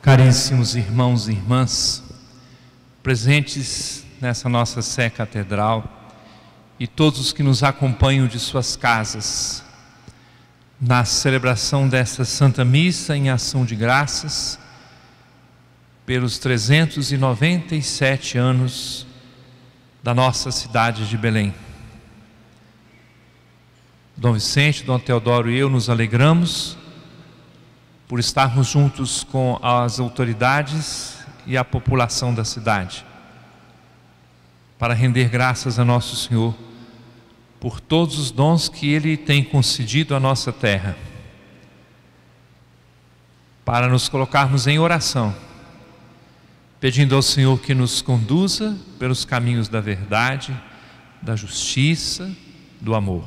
Caríssimos irmãos e irmãs, presentes nessa nossa Sé Catedral e todos os que nos acompanham de suas casas, na celebração desta Santa Missa em ação de graças, pelos 397 anos da nossa cidade de Belém. Dom Vicente, Dom Teodoro e eu nos alegramos por estarmos juntos com as autoridades e a população da cidade, para render graças a Nosso Senhor por todos os dons que Ele tem concedido à nossa terra, para nos colocarmos em oração, pedindo ao Senhor que nos conduza pelos caminhos da verdade, da justiça, do amor.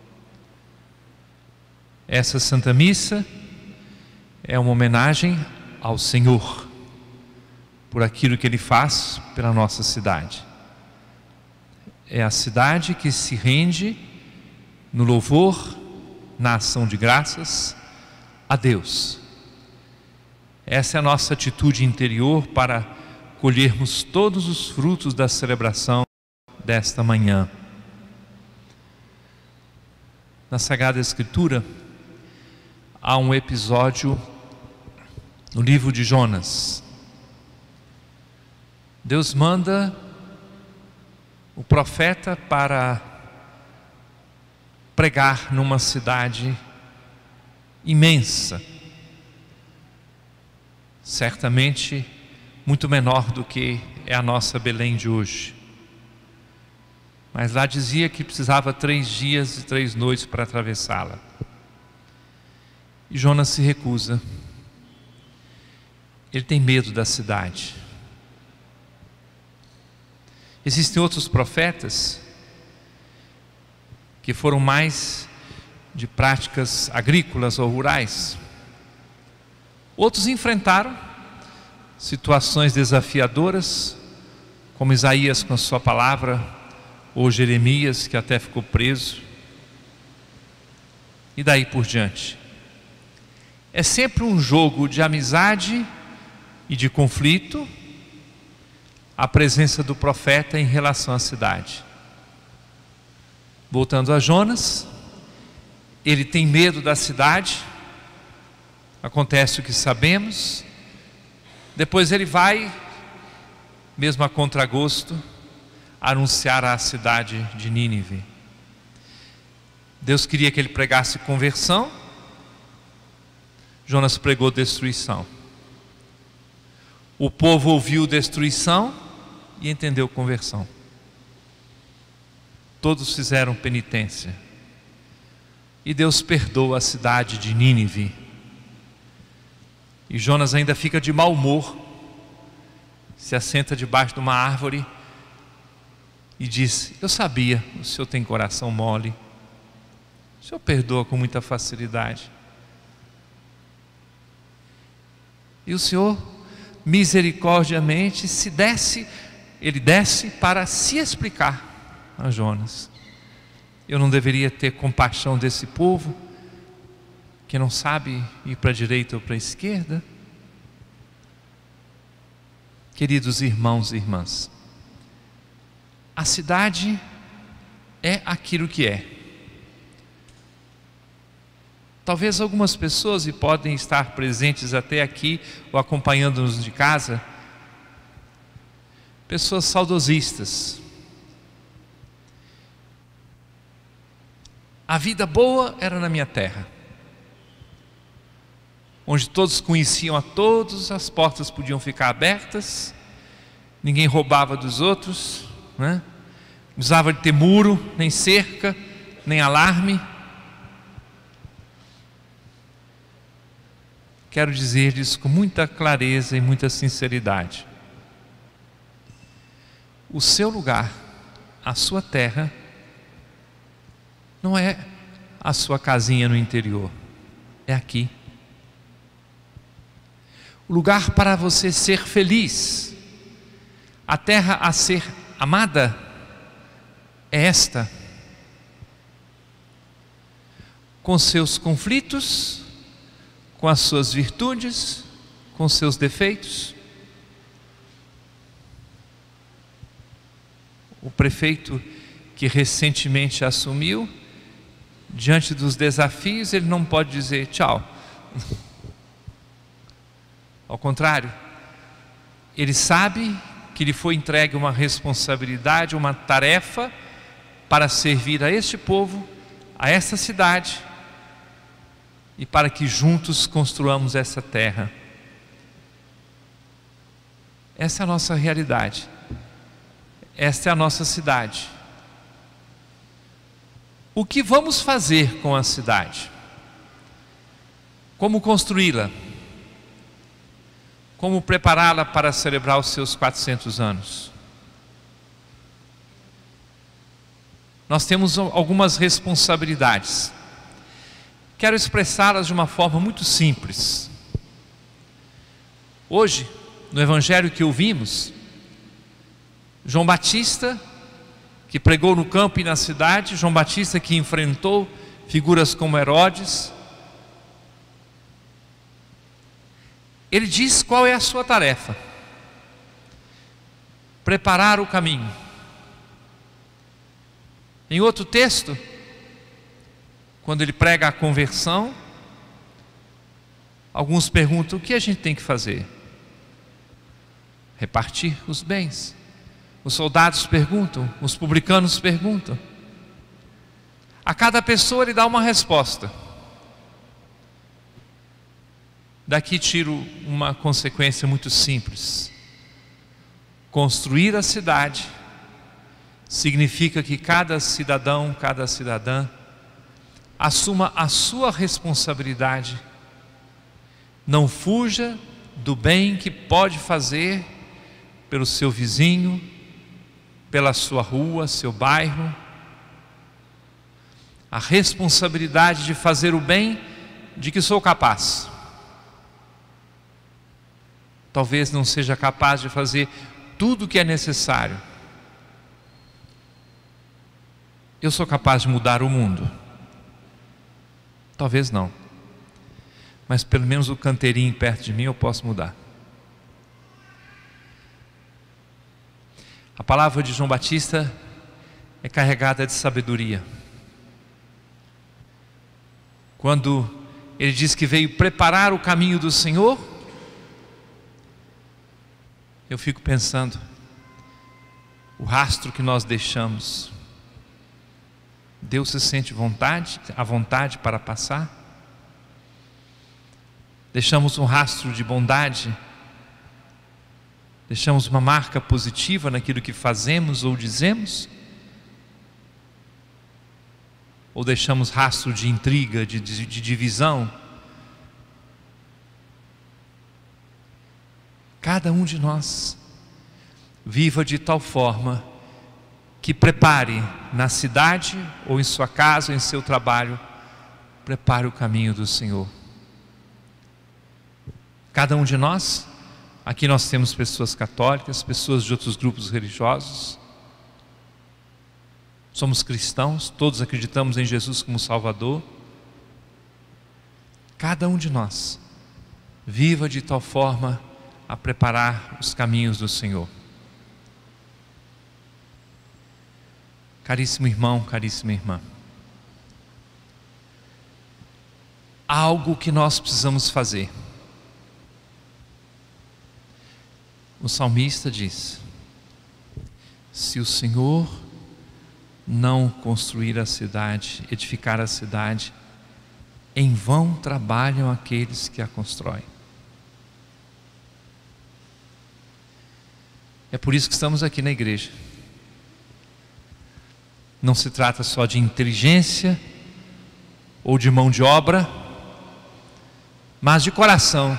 Essa Santa Missa é uma homenagem ao Senhor, por aquilo que Ele faz pela nossa cidade. É a cidade que se rende no louvor, na ação de graças a Deus. Essa é a nossa atitude interior para colhermos todos os frutos da celebração desta manhã. Na Sagrada Escritura há um episódio no livro de Jonas. Deus manda o profeta para pregar numa cidade imensa, certamente muito menor do que é a nossa Belém de hoje. Mas lá dizia que precisava 3 dias e 3 noites para atravessá-la. E Jonas se recusa. Ele tem medo da cidade. Existem outros profetas que foram mais de práticas agrícolas ou rurais. Outros enfrentaram situações desafiadoras, como Isaías com a sua palavra, ou Jeremias, que até ficou preso, e daí por diante. É sempre um jogo de amizade e de conflito, a presença do profeta em relação à cidade. Voltando a Jonas, ele tem medo da cidade, acontece o que sabemos, depois ele vai, mesmo a contragosto, anunciar à cidade de Nínive. Deus queria que ele pregasse conversão, Jonas pregou destruição. O povo ouviu destruição e entendeu conversão. Todos fizeram penitência. E Deus perdoa a cidade de Nínive. E Jonas ainda fica de mau humor, se assenta debaixo de uma árvore e diz: eu sabia, o senhor tem coração mole, o senhor perdoa com muita facilidade. E o Senhor misericordiamente ele desce para se explicar a Jonas. Eu não deveria ter compaixão desse povo que não sabe ir para a direita ou para a esquerda? Queridos irmãos e irmãs, a cidade é aquilo que é. Talvez algumas pessoas, e podem estar presentes até aqui ou acompanhando-nos de casa, pessoas saudosistas. A vida boa era na minha terra, onde todos conheciam a todos, as portas podiam ficar abertas, ninguém roubava dos outros, né? Não precisava de ter muro, nem cerca, nem alarme. Quero dizer-lhes com muita clareza e muita sinceridade: o seu lugar, a sua terra, não é a sua casinha no interior, é aqui. O lugar para você ser feliz, a terra a ser amada, é esta. Com seus conflitos, com as suas virtudes, com seus defeitos. O prefeito que recentemente assumiu, diante dos desafios, ele não pode dizer tchau. Ao contrário, ele sabe que lhe foi entregue uma responsabilidade, uma tarefa para servir a este povo, a essa cidade, e para que juntos construamos essa terra. Essa é a nossa realidade. Esta é a nossa cidade. O que vamos fazer com a cidade? Como construí-la? Como prepará-la para celebrar os seus 400 anos? Nós temos algumas responsabilidades. Quero expressá-las de uma forma muito simples. Hoje, no evangelho que ouvimos, João Batista, que pregou no campo e na cidade, João Batista que enfrentou figuras como Herodes, ele diz qual é a sua tarefa: preparar o caminho. Em outro texto, quando ele prega a conversão, alguns perguntam: o que a gente tem que fazer? Repartir os bens. Os soldados perguntam, os publicanos perguntam. A cada pessoa ele dá uma resposta. Daqui tiro uma consequência muito simples. Construir a cidade significa que cada cidadão, cada cidadã assuma a sua responsabilidade. Não fuja do bem que pode fazer pelo seu vizinho, pela sua rua, seu bairro. A responsabilidade de fazer o bem de que sou capaz. Talvez não seja capaz de fazer tudo o que é necessário. Eu sou capaz de mudar o mundo? Talvez não. Mas pelo menos o canteirinho perto de mim eu posso mudar. A palavra de João Batista é carregada de sabedoria. Quando ele diz que veio preparar o caminho do Senhor, eu fico pensando, o rastro que nós deixamos, Deus se sente à vontade para passar? Deixamos um rastro de bondade? Deixamos uma marca positiva naquilo que fazemos ou dizemos? Ou deixamos rastro de intriga, de divisão? Cada um de nós viva de tal forma que prepare na cidade ou em sua casa ou em seu trabalho, prepare o caminho do Senhor. Cada um de nós, aqui nós temos pessoas católicas, pessoas de outros grupos religiosos, somos cristãos, todos acreditamos em Jesus como Salvador. Cada um de nós viva de tal forma a preparar os caminhos do Senhor. Caríssimo irmão, caríssima irmã, há algo que nós precisamos fazer. O salmista diz: se o Senhor não construir a cidade, edificar a cidade, em vão trabalham aqueles que a constroem. É por isso que estamos aqui na igreja. Não se trata só de inteligência ou de mão de obra, mas de coração.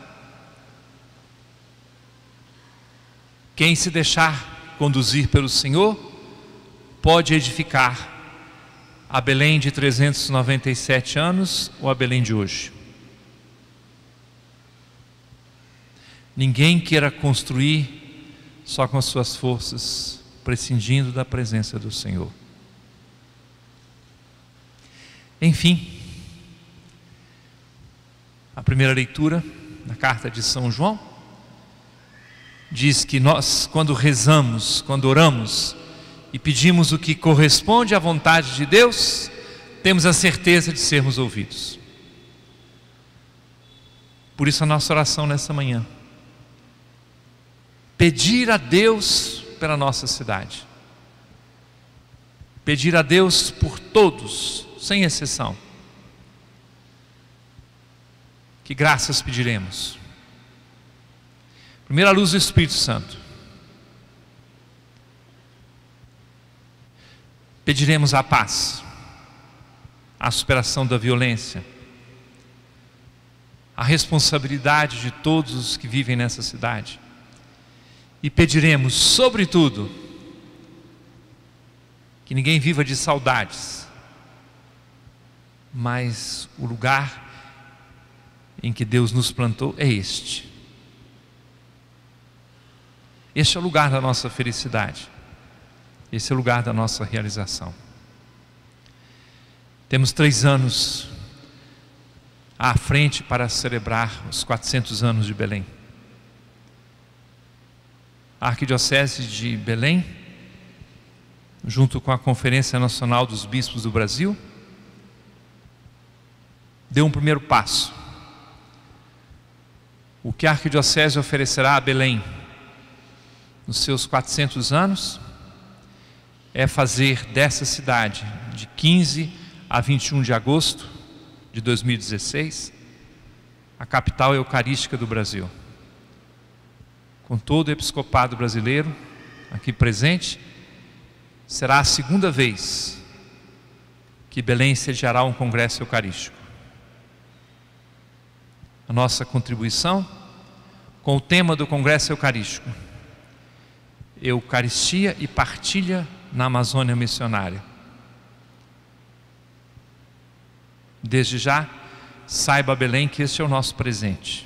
Quem se deixar conduzir pelo Senhor pode edificar a Belém de 397 anos ou a Belém de hoje. Ninguém queira construir só com as suas forças, prescindindo da presença do Senhor. Enfim, a primeira leitura na carta de São João, diz que nós, quando rezamos, quando oramos e pedimos o que corresponde à vontade de Deus, temos a certeza de sermos ouvidos. Por isso a nossa oração nessa manhã: pedir a Deus pela nossa cidade, pedir a Deus por todos, sem exceção. Que graças pediremos? Primeiro, a luz do Espírito Santo. Pediremos a paz, a superação da violência, a responsabilidade de todos os que vivem nessa cidade. E pediremos, sobretudo, que ninguém viva de saudades, mas o lugar em que Deus nos plantou é este. Este é o lugar da nossa felicidade. Esse é o lugar da nossa realização. Temos 3 anos à frente para celebrar os 400 anos de Belém. A Arquidiocese de Belém, junto com a Conferência Nacional dos Bispos do Brasil, deu um primeiro passo. O que a Arquidiocese oferecerá a Belém nos seus 400 anos é fazer dessa cidade, de 15 a 21 de agosto de 2016, a capital eucarística do Brasil. Com todo o episcopado brasileiro aqui presente, será a segunda vez que Belém sediará um congresso eucarístico. A nossa contribuição com o tema do congresso eucarístico: Eucaristia e partilha na Amazônia missionária. Desde já, saiba, Belém, que este é o nosso presente.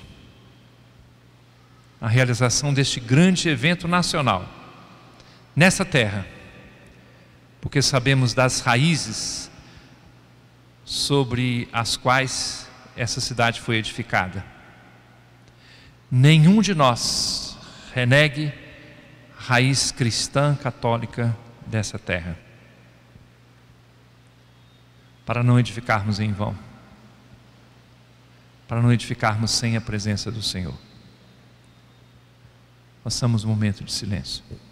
A realização deste grande evento nacional nessa terra, porque sabemos das raízes sobre as quais essa cidade foi edificada. Nenhum de nós renegue a raiz cristã católica dessa terra, para não edificarmos em vão, para não edificarmos sem a presença do Senhor. Façamos um momento de silêncio.